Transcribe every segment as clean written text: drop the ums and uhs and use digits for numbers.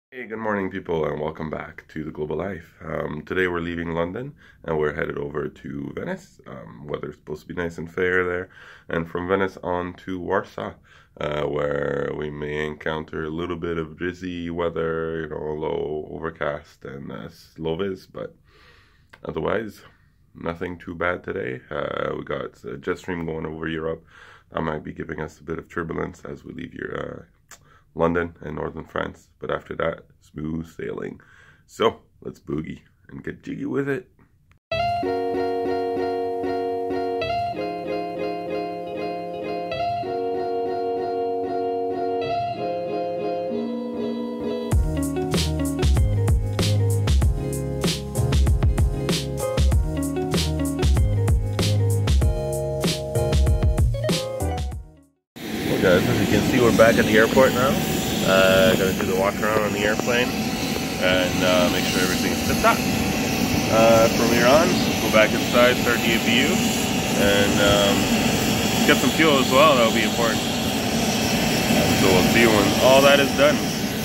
Hey, good morning people, and welcome back to The Global Life. Today we're leaving London and we're headed over to Venice. Weather's supposed to be nice and fair there, and from Venice on to Warsaw, where we may encounter a little bit of drizzly weather, low overcast and slow viz, but otherwise nothing too bad today. We got a jet stream going over Europe. That might be giving us a bit of turbulence as we leave London and northern France, but after that, smooth sailing. So let's boogie and get jiggy with it. Guys, as you can see, we're back at the airport now. Gonna do the walk around on the airplane and make sure everything's tip top. From here on, go back inside, start the APU, and get some fuel as well. That'll be important. So we'll see you when all that is done.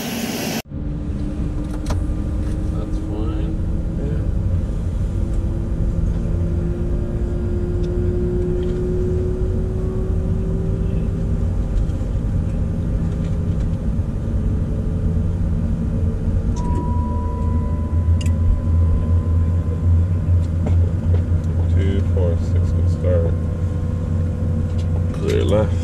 Clear left.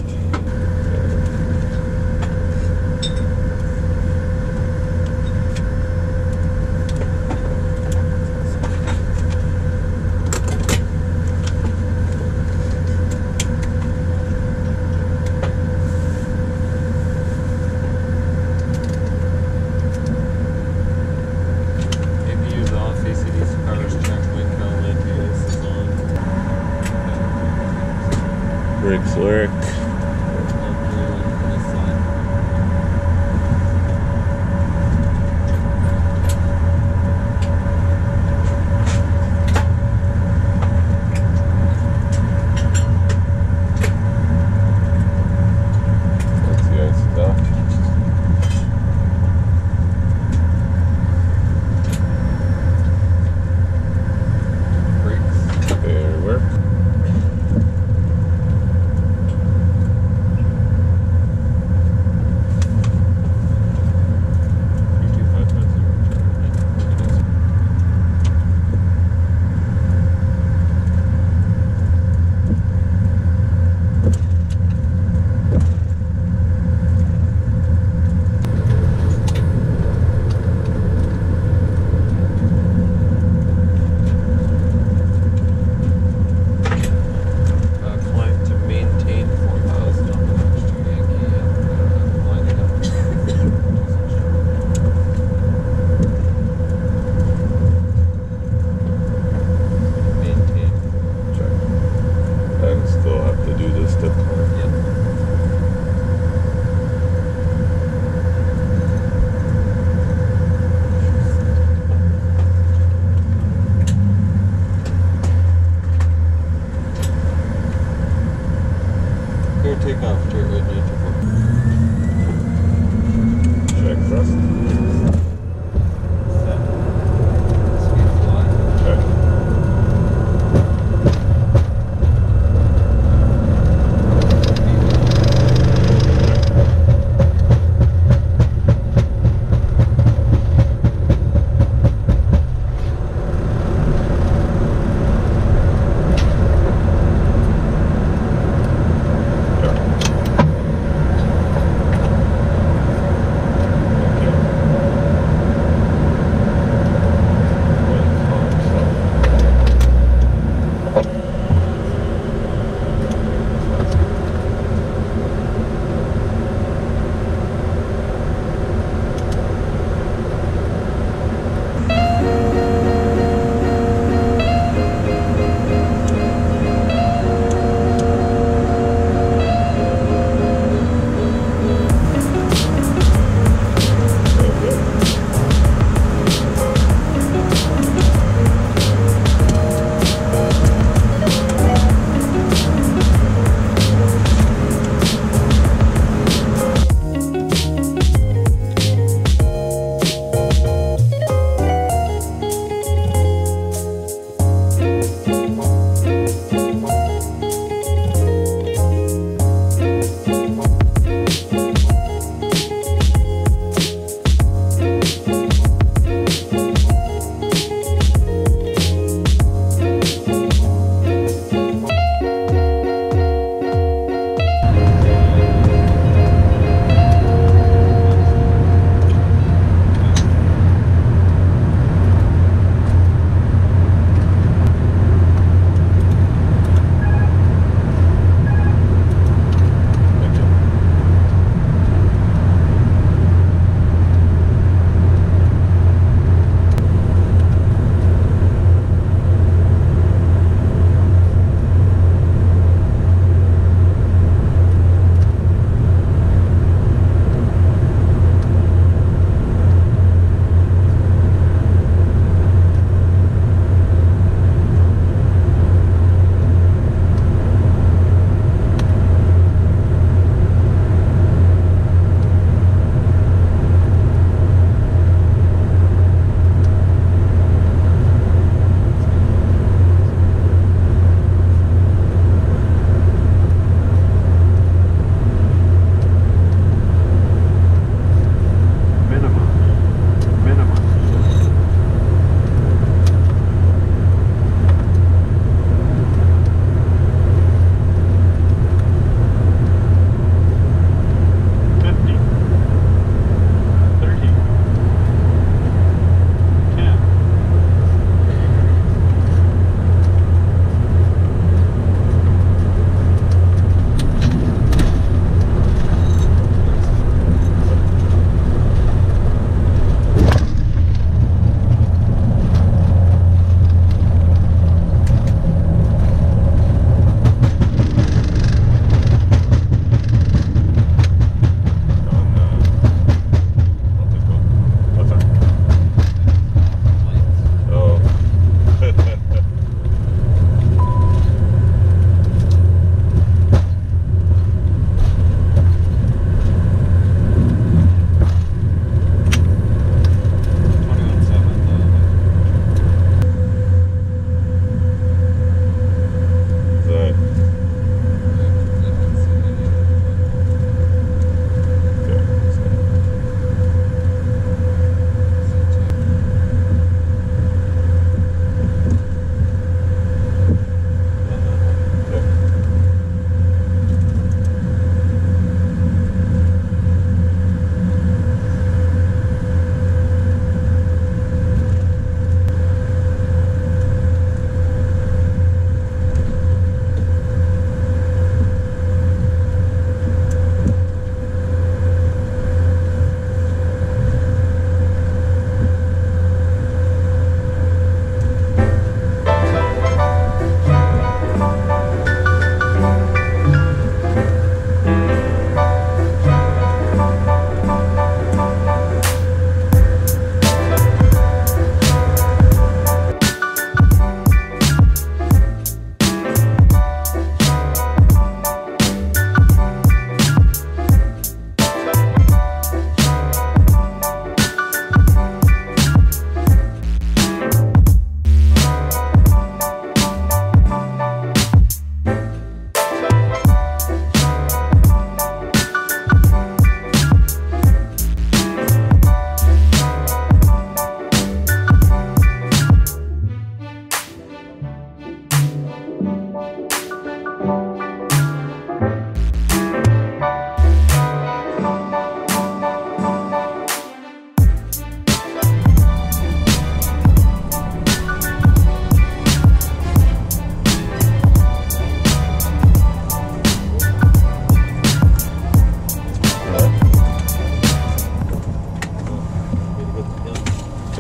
APU's off, ACD's power's checked, wind count, APS is on. Brakes work.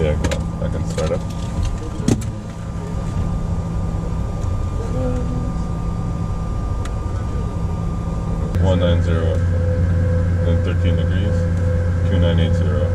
Yeah, I can start up. 190 and 13 degrees, 2980.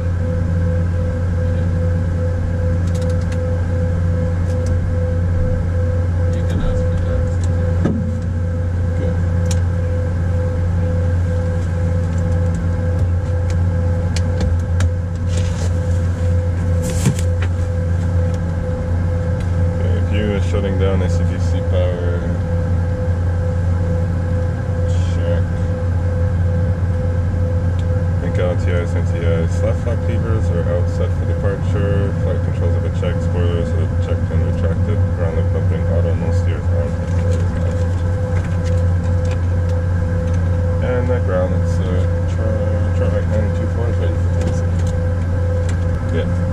Shutting down AC/DC power. Check. Think LTIs, NTIs. Left flap levers are out set for departure. Flight controls have been checked. Spoilers have been checked and retracted. Ground link pumping auto, no steers on. And that ground, it's chart right 924 is ready for taxi. Good.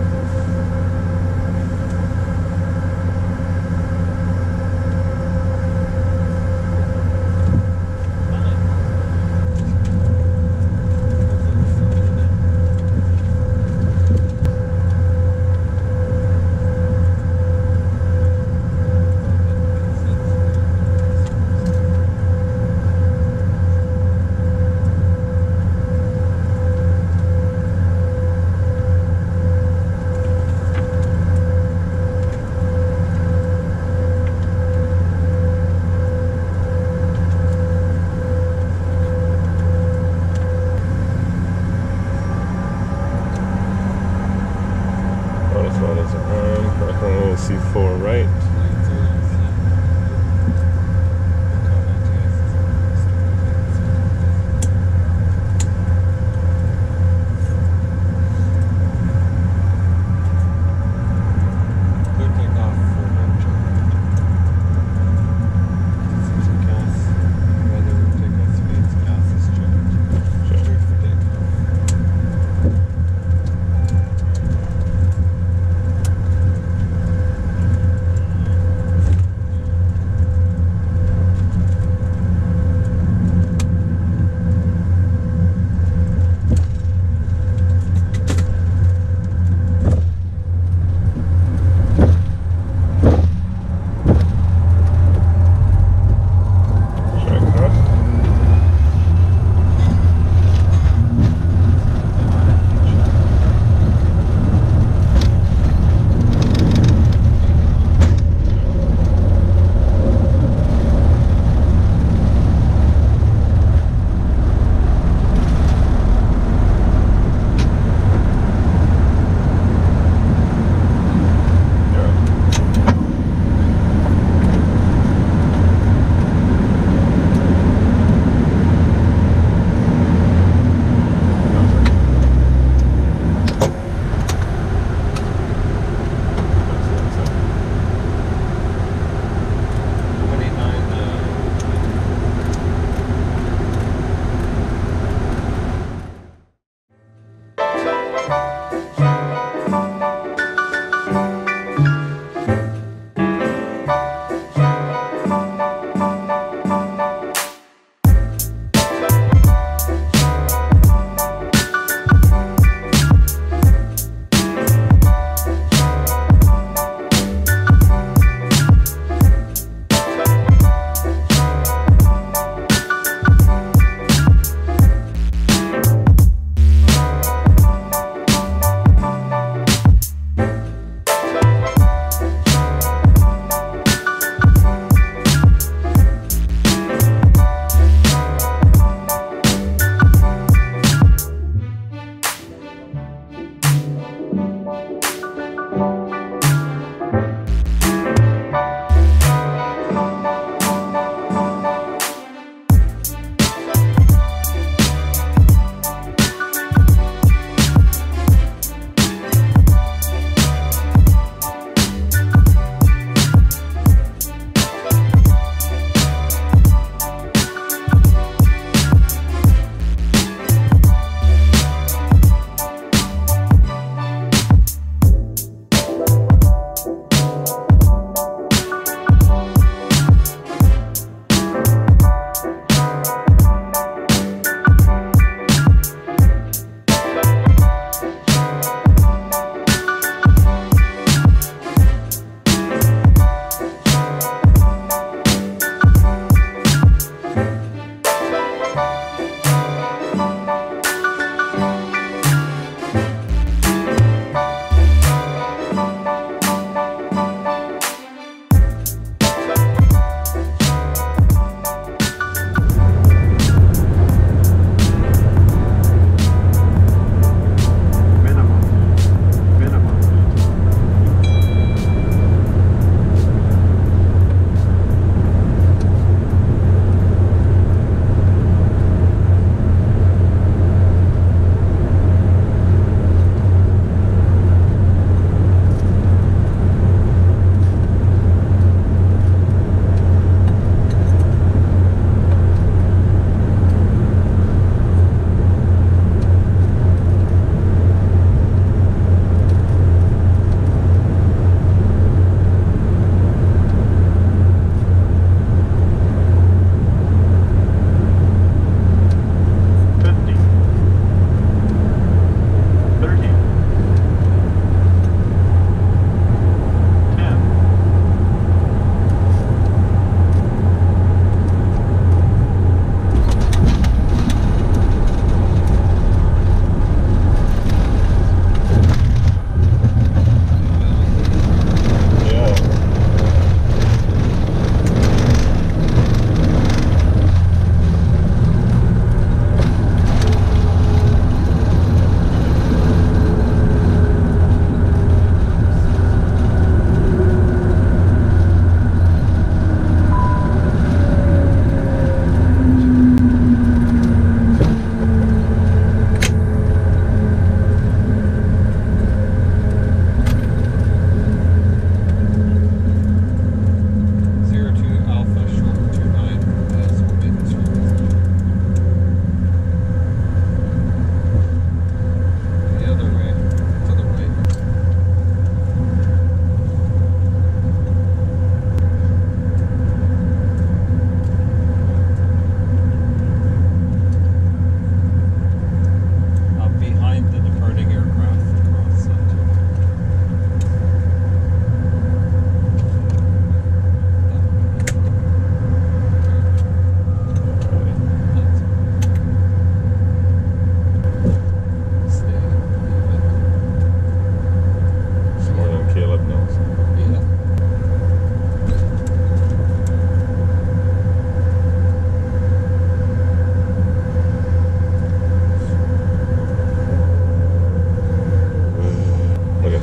C4 right.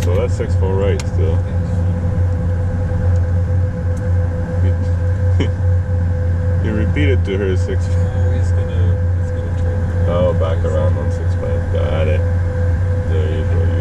So that's 6-4 right still. You repeated to her 6. Oh, he's gonna turn. Oh, back around on 6-5. Got it. There you go.